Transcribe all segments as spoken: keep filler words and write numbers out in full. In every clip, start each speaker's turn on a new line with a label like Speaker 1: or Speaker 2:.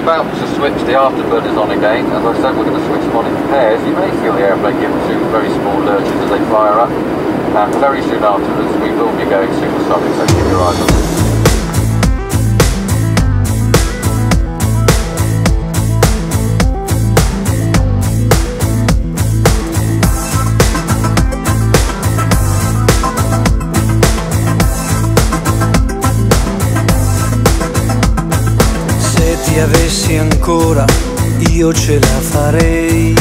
Speaker 1: about to switch the afterburners on again. As I said, we're going to switch them on in pairs. You may feel the airplane give two very small lurches as they fire up. And very soon afterwards, we will be going supersonic, so keep your eyes on this.
Speaker 2: Se avessi ancora, io ce la farei.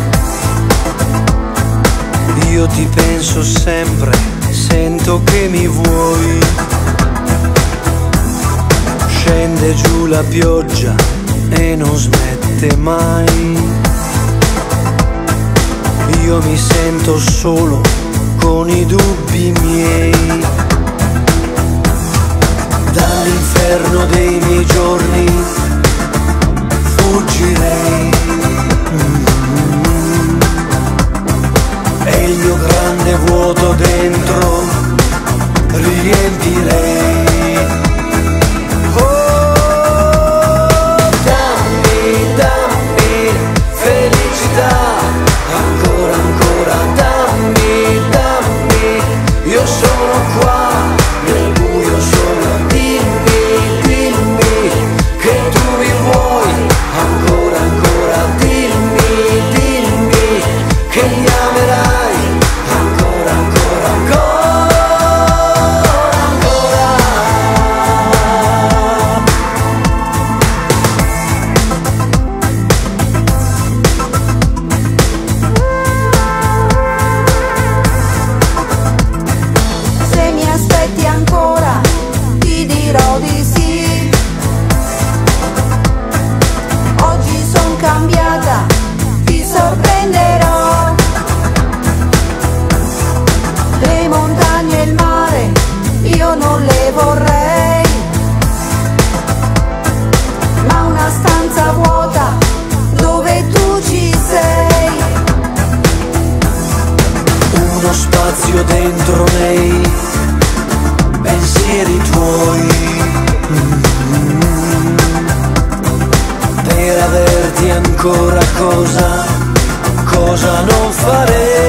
Speaker 2: Io ti penso sempre, sento che mi vuoi. Scende giù la pioggia e non smette mai. Io mi sento solo con i dubbi miei. Dall'inferno dei miei giorni fuggirei, mm-hmm. E il mio grande vuoto dentro riempirei. Oh, dammi, dammi felicità, ancora, ancora, dammi, dammi. Io sono qua nel buio solo, dimmi, dimmi che tu mi vuoi. Ancora, ancora, dimmi, dimmi che mi amerai. Ancora, ancora, ancora, ancora. Se mi aspetti ancora, ti dirò di sì. Oggi son cambiata, ti sorprenderò. Le montagne e il mare, io non le vorrei, ma una stanza vuota dove tu ci sei. Uno spazio dentro nei pensieri tuoi. Mm-hmm. Per averti ancora cosa, cosa non farei.